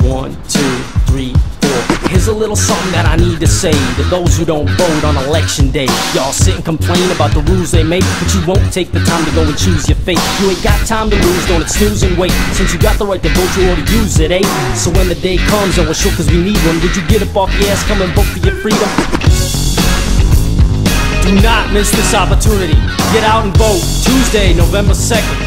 1, 2, 3, 4. Here's a little something that I need to say to those who don't vote on election day. Y'all sit and complain about the rules they make, but you won't take the time to go and choose your fate. You ain't got time to lose, don't snooze and wait. Since you got the right to vote, you ought to use it, eh? So when the day comes and we're sure cause we need one, would you get up off your ass, come and vote for your freedom? Do not miss this opportunity. Get out and vote Tuesday, November 2nd.